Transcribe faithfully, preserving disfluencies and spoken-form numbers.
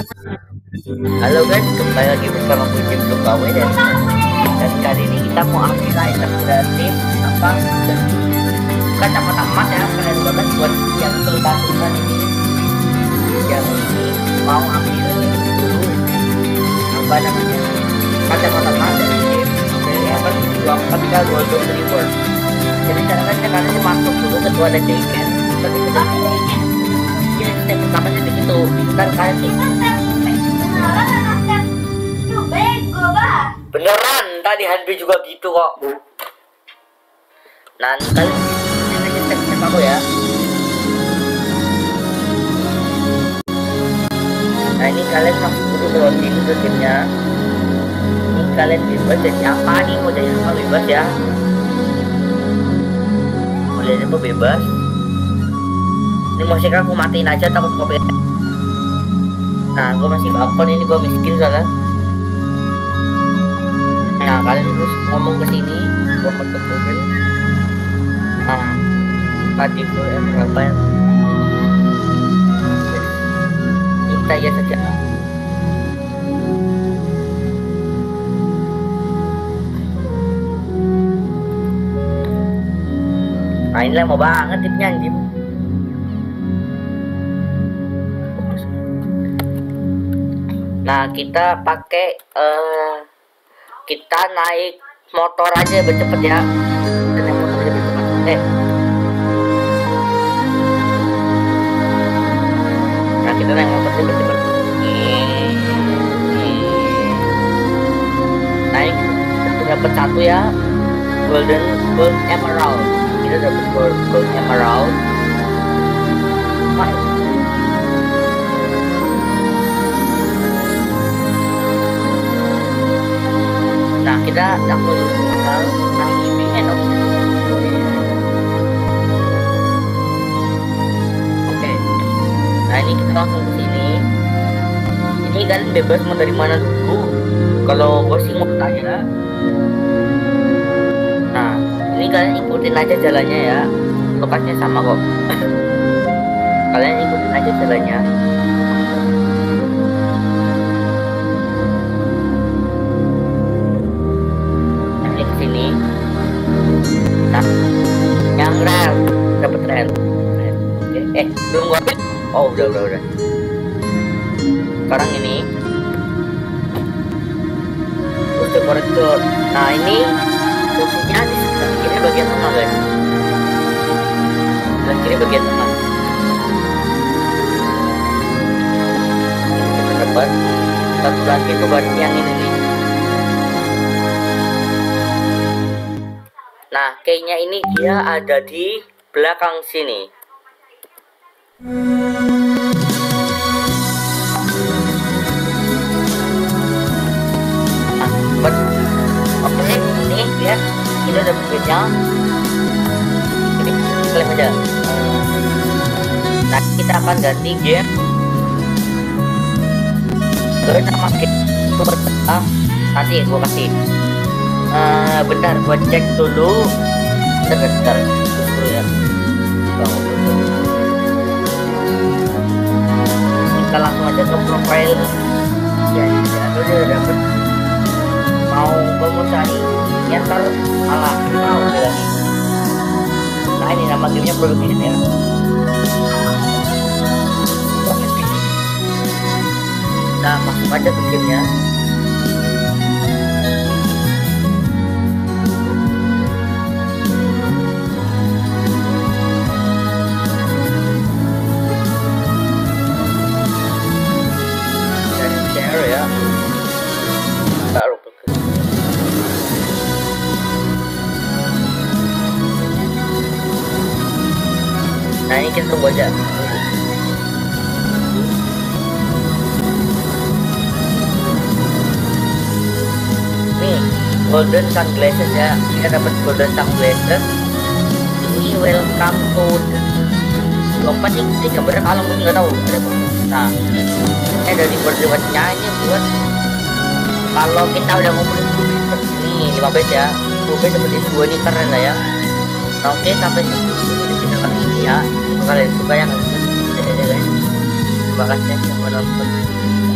Halo guys, kembali lagi bersama gue Jim Lukawe dan dan kali ini kita mau ambil item gratis apa dan bukan tamat-tamat ya kalian bahkan buat yang sultan-sultan ini yang ini mau ambil dulu apa namanya kacamata dari game dari apa dua empat tiga golden reward. Jadi caranya kalian ini masuk dulu ke dua detekan tapi kita ya step pertamanya di situ ntar kalian nih beneran tadi Hanbi juga gitu kok. Nanti kalian aja step-step aku ya. Nah ini kalian masuk dulu ke login ke gamenya. Ini kalian bebas jadi apa nih, mau jadi apa bebas ya. Mau jadi apa bebas. Ini musiknya aku matiin aja takut copy. Nah gue masih balkon ini, gue miskin soalnya. Nah kalian terus ngomong ke sini, gue mau ke Google. Nah tadi gue yang berapa ya? Ini kita ya saja. Nah ini lama banget tipnya anjing. Nah kita pakai uh, kita naik motor aja biar cepet ya. Kita naik motor aja biar cepet. Eh. Nah kita naik motor aja biar cepet. Naik kita dapat satu ya. Golden Gold Emerald. Kita dapat Gold, gold Emerald. Masuk. Nah kita langsung bakal ini enak. Oke. Nah ini kita langsung ke sini. Ini kalian bebas mau dari mana dulu. Kalau gue sih mau tanya. Nah ini kalian ikutin aja jalannya ya. Lokasinya sama kok. Kalian ikutin aja jalannya. Sini nah yang rel dapat rel. Oke eh belum gua oh udah udah udah sekarang ini terus ke korektur. Nah ini fungsinya di sebelah kiri bagian tengah guys, sebelah kiri bagian tengah kita dapat satu lagi tuh buat yang ini nih. Nah, kayaknya ini dia ada di belakang sini. Nah, buat oke, ini lihat, ini ada bedanya. Ini klaim aja. Nah, kita akan ganti game. Terus nama game ah, nanti gua kasih. Uh, bentar buat cek dulu. Bentar bentar dulu ya. Kita langsung aja ke profile. Ya ya udah dapet. Mau kamu cari ya ntar malah mau lagi. Nah ini nama gamenya produk ini ya. Nah masuk aja ke gamenya. Ya baru nah ini kita tunggu aja. Nih golden sunglasses ya, kita dapat golden sunglasses. Ini welcome to lompat nih, ini gambarnya kalau mungkin nggak tahu ada. Nah eh dari berlewatnya ini buat kalau kita udah ngumpulin ini lima base ya, dua base seperti dua ini keren lah ya. Nah, oke sampai sini kita kali ini ya. Kalau kalian suka ya guys, terima kasih yang menonton.